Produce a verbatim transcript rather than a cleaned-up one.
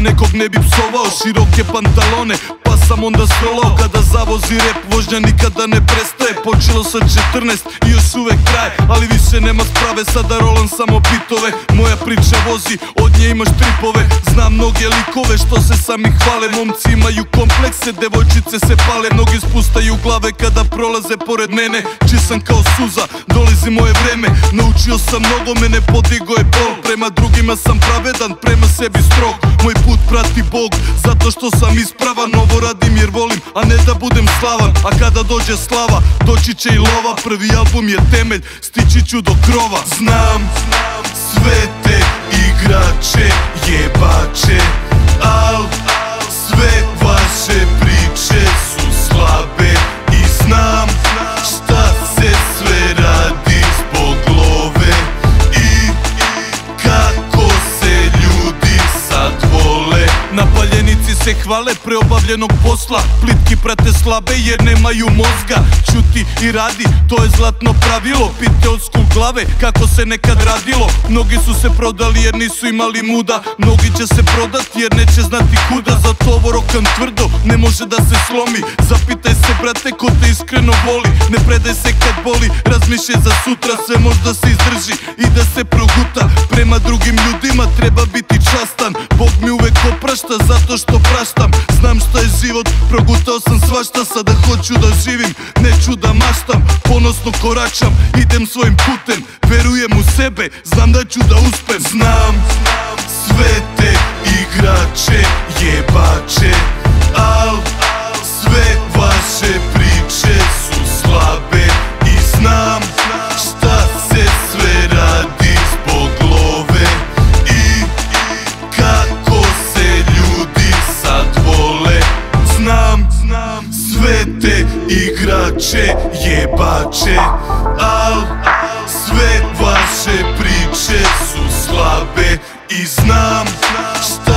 nekog ne bi psovao, široke pantalone pa sam onda scrollao. Kada zavozi rep vožnja nikada ne prestaje. Počelo sa četrnaest i još uvek traje, ali više nema sprave, sada rolam samo bitove. Moja priča vozi, od nje imaš tripove. Znam mnoge likove što se sami hvale. Momci imaju komplekse, devojčice se pale. Mnogi spustaju glave kada prolaze pored mene. Čisan kao suza, dolazi moje vreme. Naučio sam mnogo, mene podigo je bol. Prema drugima sam pravedan, prema sebi strog. Moj put prati Bog, zato što sam ispravan. Ovo radim jer volim, a ne da budem slavan. A kada dođe slava, doći će i lova. Prvi album je temelj, stići ću do krova. Znam sve te igrače, jebače, al sve vaše priče su slabe. I znam šta se sve radi zbog love i kako se ljudi sad vole. Na paljenici se hvale pre obavljenog posla. Plitki prate slabe jer nemaju mozga. Ćuti i radi, to je zlatno pravilo. Pite od school glave kako se nekad radilo. Mnogi su se prodali jer nisu imali muda. Mnogi će se prodat jer neće znati kuda. Zato ovo rokam tvrdo, ne može da se slomi. Zapitaj se brate ko te iskreno voli. Ne predaj se kad boli, razmišljaj za sutra. Sve možda se izdrži i da se proguta. Prema drugim ljudima treba biti častan. Bog mi uvek oprašta zato što praštam. Znam šta je život, progutao sam svašta. Sada hoću da živim, neću da maštam. Ponosno koračam, idem svojim putem. Verujem u sebe, znam da ću da uspem. Znam sve te igrače, jebače, al sve vaše priče su slabe. I znam šta se sve radi zbog love i kako se ljudi sad vole. Znam sve te igrače, jebače, al sve vaše priče su slabe. I znam šta